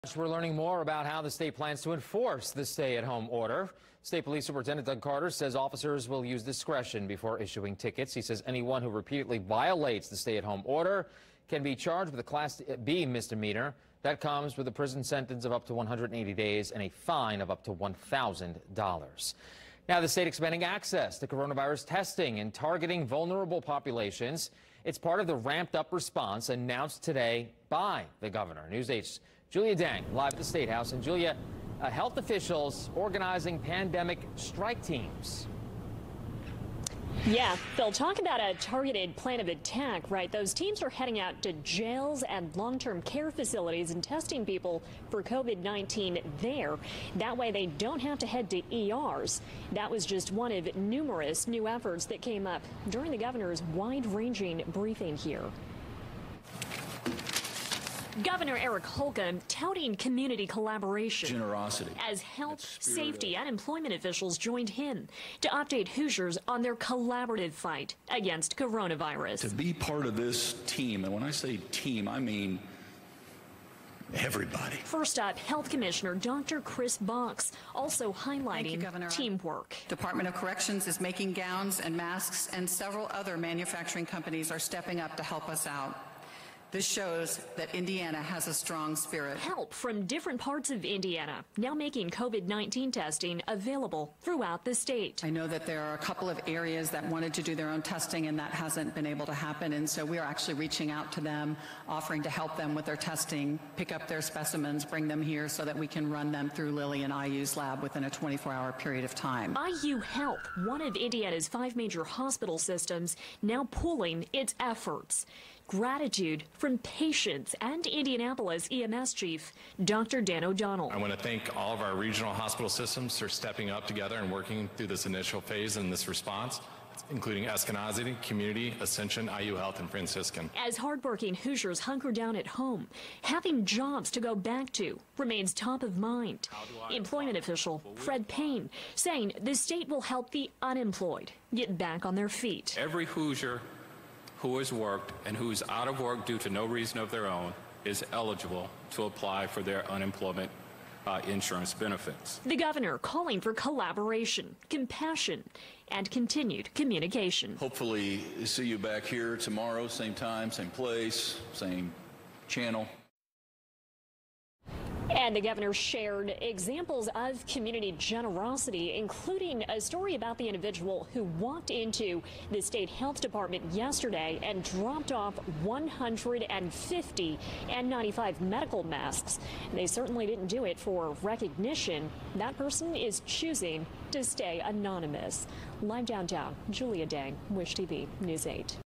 We're learning more about how the state plans to enforce the stay-at-home order. State Police Superintendent Doug Carter says officers will use discretion before issuing tickets. He says anyone who repeatedly violates the stay-at-home order can be charged with a Class B misdemeanor. That comes with a prison sentence of up to 180 days and a fine of up to $1,000. Now, the state expanding access to coronavirus testing and targeting vulnerable populations. It's part of the ramped-up response announced today by the governor. News 8's Julia Dang live at the State House. And Julia, health officials organizing pandemic strike teams. Yeah, they'll talk about a targeted plan of attack, right? Those teams are heading out to jails and long-term care facilities and testing people for COVID-19 there. That way they don't have to head to ERs. That was just one of numerous new efforts that came up during the governor's wide-ranging briefing here. Governor Eric Holcomb touting community collaboration. Generosity. As health, safety, and employment officials joined him to update Hoosiers on their collaborative fight against coronavirus. To be part of this team, and when I say team, I mean everybody. First up, Health Commissioner Dr. Chris Box also highlighting teamwork. Department of Corrections is making gowns and masks, and several other manufacturing companies are stepping up to help us out. This shows that Indiana has a strong spirit. Help from different parts of Indiana now making COVID-19 testing available throughout the state. I know that there are a couple of areas that wanted to do their own testing and that hasn't been able to happen, and so we are actually reaching out to them, offering to help them with their testing, pick up their specimens, bring them here so that we can run them through Lilly and IU's lab within a 24-hour period of time. IU Health, one of Indiana's 5 major hospital systems, now pooling its efforts. Gratitude from patients and Indianapolis EMS Chief Dr. Dan O'Donnell. I want to thank all of our regional hospital systems for stepping up together and working through this initial phase in this response, including Eskenazi, Community, Ascension, IU Health, and Franciscan. As hardworking Hoosiers hunker down at home, having jobs to go back to remains top of mind. Employment official Fred Payne saying the state will help the unemployed get back on their feet. Every Hoosier who has worked and who is out of work due to no reason of their own is eligible to apply for their unemployment insurance benefits. The governor calling for collaboration, compassion, and continued communication. Hopefully see you back here tomorrow, same time, same place, same channel. And the governor shared examples of community generosity, including a story about the individual who walked into the state health department yesterday and dropped off 150 N95 medical masks. They certainly didn't do it for recognition. That person is choosing to stay anonymous. Live downtown, Julia Dang, Wish TV, News 8.